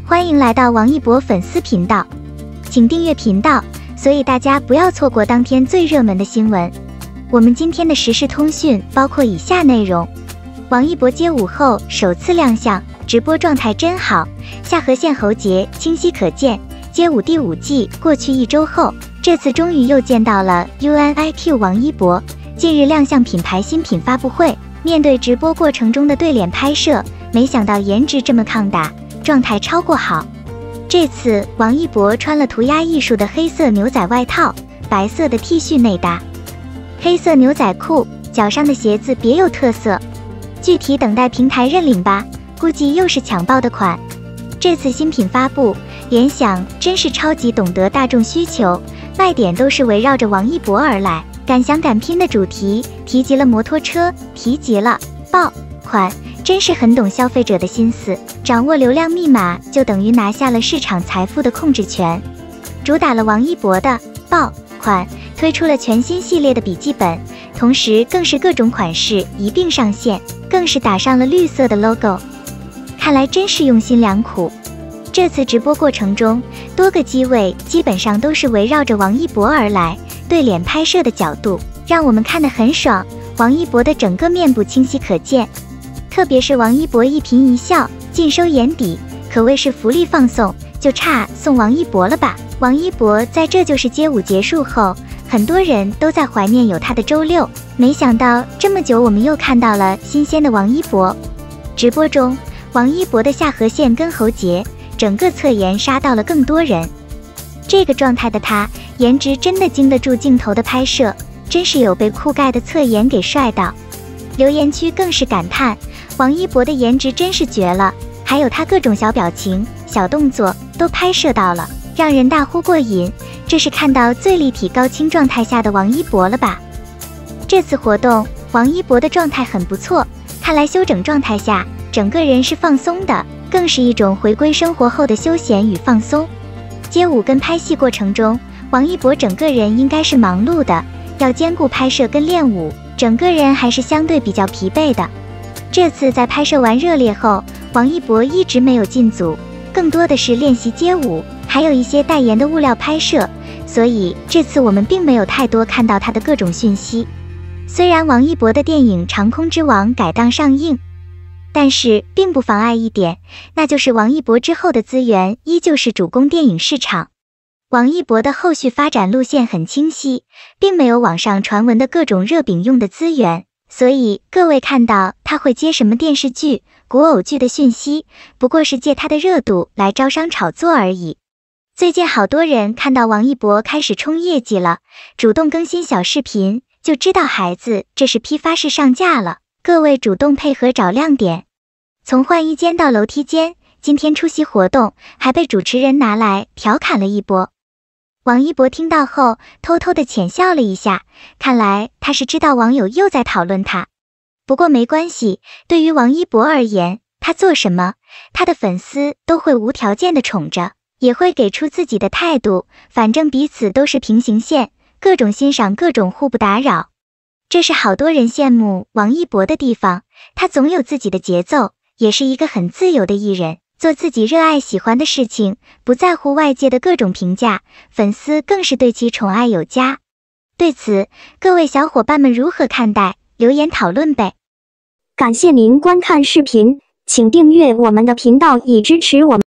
欢迎来到王一博粉丝频道，请订阅频道，所以大家不要错过当天最热门的新闻。我们今天的时事通讯包括以下内容：王一博街舞后首次亮相，直播状态真好，下颌线喉结清晰可见。街舞第5季过去1周后，这次终于又见到了 UNIQ 王一博。近日亮相品牌新品发布会，面对直播过程中的对脸拍摄，没想到颜值这么抗打，状态超过好。这次王一博穿了涂鸦艺术的黑色牛仔外套，白色的 T 恤内搭，黑色牛仔裤，脚上的鞋子别有特色。具体等待平台认领吧，估计又是抢爆的款。这次新品发布，联想真是超级懂得大众需求，卖点都是围绕着王一博而来。敢想敢拼的主题，提及了摩托车，提及了爆款，真是很懂消费者的心思。掌握流量密码，就等于拿下了市场财富的控制权。主打了王一博的爆款，推出了全新系列的笔记本，同时更是各种款式一并上线，更是打上了绿色的 logo。看来真是用心良苦。这次直播过程中，多个机位基本上都是围绕着王一博而来。对脸拍摄的角度让我们看得很爽，王一博的整个面部清晰可见，特别是王一博一颦一笑尽收眼底，可谓是福利放送，就差送王一博了吧。王一博在这就是街舞结束后，很多人都在怀念有他的周六，没想到这么久我们又看到了新鲜的王一博。直播中，王一博的下颌线跟喉结整个侧颜杀到了更多人，这个状态的他颜值真的经得住镜头的拍摄，真是有被酷盖的侧颜给帅到。留言区更是感叹，王一博的颜值真是绝了，还有他各种小表情、小动作都拍摄到了，让人大呼过瘾。这是看到最立体高清状态下的王一博了吧？这次活动，王一博的状态很不错，看来休整状态下，整个人是放松的，更是一种回归生活后的休闲与放松。街舞跟拍戏过程中，王一博整个人应该是忙碌的，要兼顾拍摄跟练舞，整个人还是相对比较疲惫的。这次在拍摄完热烈后，王一博一直没有进组，更多的是练习街舞，还有一些代言的物料拍摄，所以这次我们并没有太多看到他的各种讯息。虽然王一博的电影《长空之王》改档上映，但是并不妨碍一点，那就是王一博之后的资源依旧是主攻电影市场。王一博的后续发展路线很清晰，并没有网上传闻的各种热饼用的资源，所以各位看到他会接什么电视剧、古偶剧的讯息，不过是借他的热度来招商炒作而已。最近好多人看到王一博开始冲业绩了，主动更新小视频，就知道孩子这是批发式上架了，各位主动配合找亮点。从换衣间到楼梯间，今天出席活动还被主持人拿来调侃了一波。王一博听到后偷偷的浅笑了一下，看来他是知道网友又在讨论他。不过没关系，对于王一博而言，他做什么，他的粉丝都会无条件的宠着，也会给出自己的态度，反正彼此都是平行线，各种欣赏，各种互不打扰。这是好多人羡慕王一博的地方，他总有自己的节奏，也是一个很自由的艺人，做自己热爱喜欢的事情，不在乎外界的各种评价，粉丝更是对其宠爱有加。对此，各位小伙伴们如何看待？留言讨论呗。 感谢您观看视频，请订阅我们的频道以支持我们。